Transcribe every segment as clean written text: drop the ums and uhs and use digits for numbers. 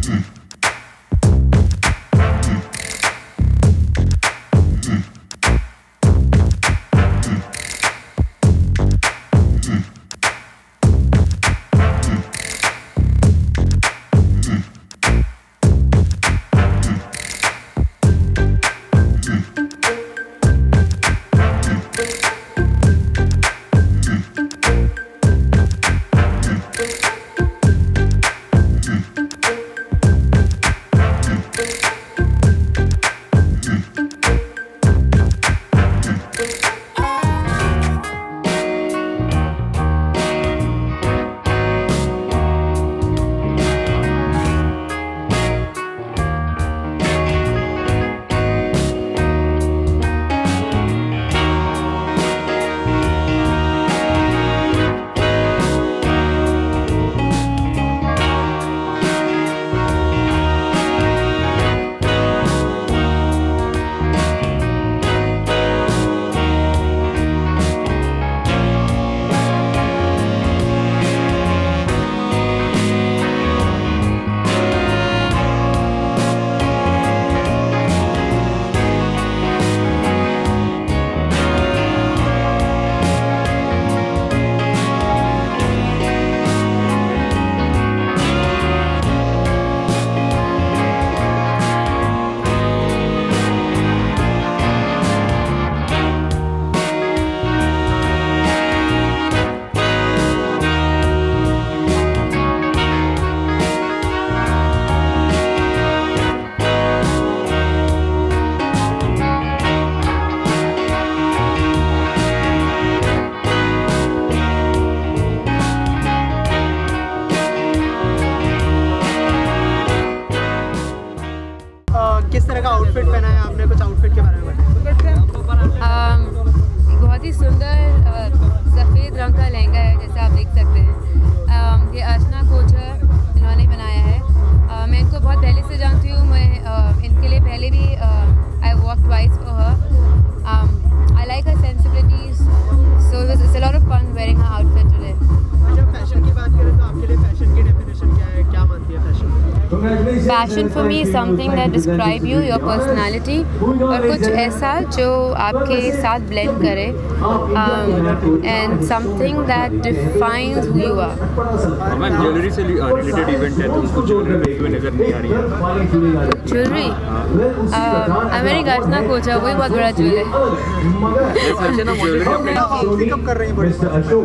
किस तरह का आउटफिट पहना है आपने, कुछ आउटफिट के बारे में बताएं। बहुत ही सुंदर सफ़ेद रंग का लहंगा है, जैसे आप देख सकते हैं। ये अर्चना कोचर इन्होंने बनाया है। मैं इनको बहुत पहले से जानती हूँ। मैं इनके लिए पहले भी I work twice for her. I like her sensibilities, so it's a lot of fun wearing her outfit today. अच्छा, फैशन की बात करें तो आपके लिए फैशन की डेफिनेशन क्या है, क्या मानती है fashion? Fashion for me is something that describe you, your personality, और कुछ ऐसा जो आपके साथ blend करे, and something that defines who you are. Ma'am jewellery से रिलेटेड इवेंट है तो उसको ज्वेलरी नजर नहीं आ रही है। ज्वेलरी मेरी अर्चना कोचर, वही बहुत बड़ा ज्वेलरी कब कर रही हैं?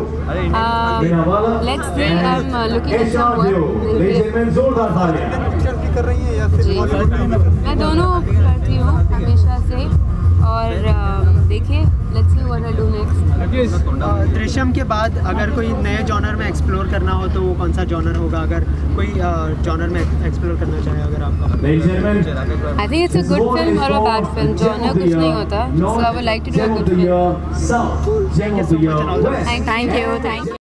Let's see, I'm looking at some work. कर रही हैं या फिर मैं दोनों करती हूँ हमेशा से, और देखिए let's see what I do next. Drishyam के बाद अगर कोई नए जॉनर में एक्सप्लोर करना हो तो वो कौन सा जॉनर होगा, अगर कोई जॉनर में एक्सप्लोर करना चाहे अगर आपका? I think it's a good film और अ बैड फिल्म, जॉनर कुछ नहीं होता, so I would like to do a good film. Thank you.